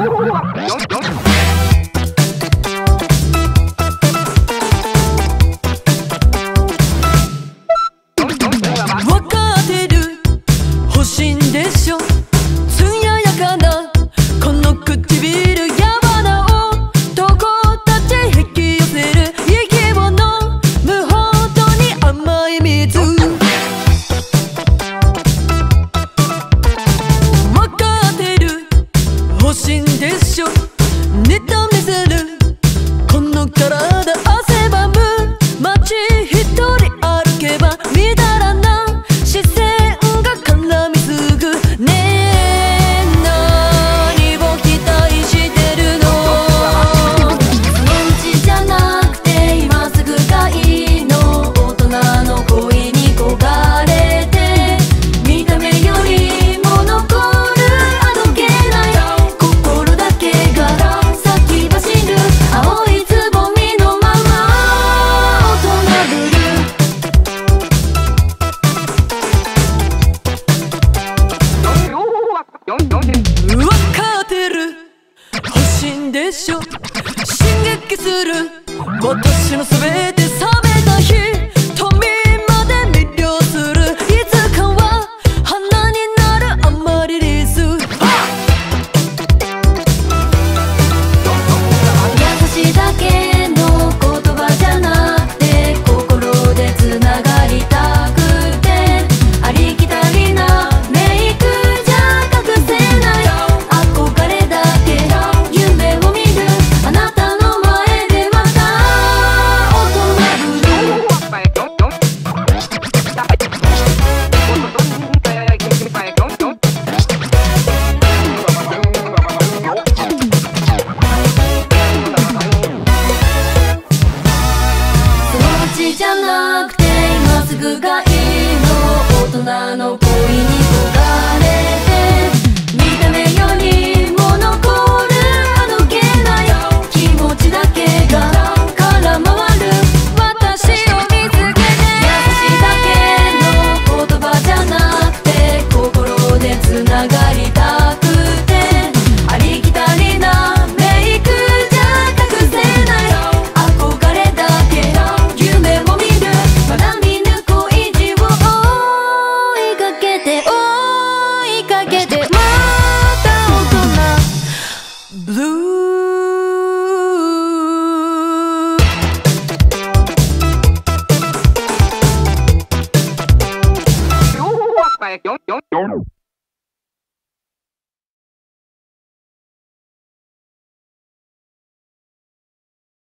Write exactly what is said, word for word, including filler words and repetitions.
でしょ。進撃する私のすべて冷めた日、瞳まで魅了する。いつかは花になるアマリリス。優しいだけの言葉じゃなくて、心でつながりたくて、ありきたりなメイクじゃ隠せない憧れだけ。夢を見るあなたの前でまた大人ぶる。そのうちじゃなくて今すぐがいいの。大人の恋に焦がれて、見た目よりも残るあどけない気持ちだけが空回る私を見つけて。優しいだけの言葉じゃなくて、心でつながりたくて、ありきたりなメイクじゃ隠せない憧れだけ。夢を見るまだ見ぬ恋路を追いかけて追いかけて、また大人ブルー。 Yo, yo, yo.